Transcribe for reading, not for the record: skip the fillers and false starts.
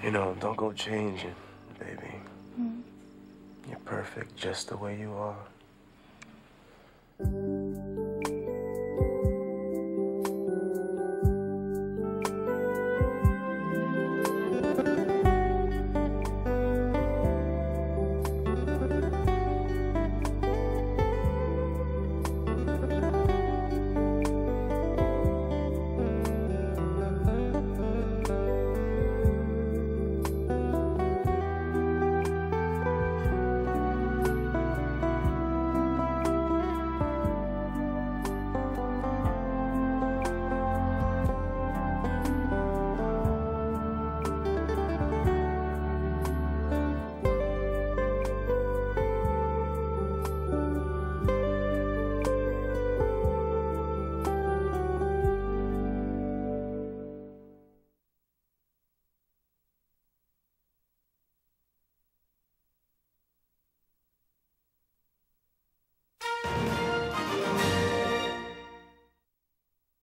You know, don't go changing, baby. You're perfect just the way you are.